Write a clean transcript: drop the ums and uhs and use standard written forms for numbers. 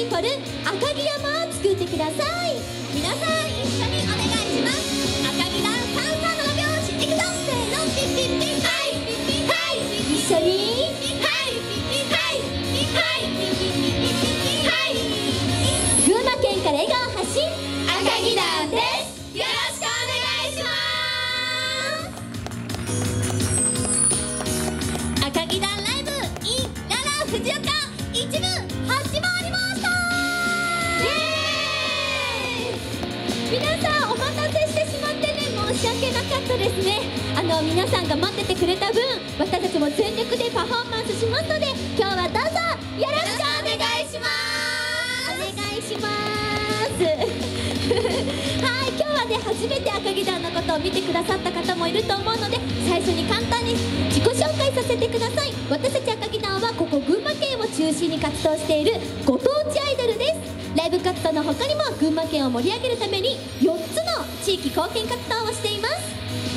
ンボル赤城山を作ってください。皆さん一緒にお願いします。赤城山337拍子いくぞ。せーの、ピッピッピッ、はいピッピッ、はい一緒に、はいピッピッ、はいピッピッ、はいピッピッピッピッピッピッ、はい。群馬県から笑顔発信、赤城山です。よろしくお願いします。赤城山ライブ in 奈良藤岡一部始まりました。皆さんお待たせしてしまってね、申し訳なかったですね。皆さんが待っててくれた分、私たちも全力でパフォーマンスしますので、今日はどうぞよろしくお願いします。お願いしますはい、今日はね、初めて赤城団のことを見てくださった方もいると思うので、最初に簡単に自己紹介させてください。私たち赤城団はここ群馬県を中心に活動しているご当地アイドルです。ライブ活動の他にも群馬県を盛り上げるために4つの地域貢献活動をしています。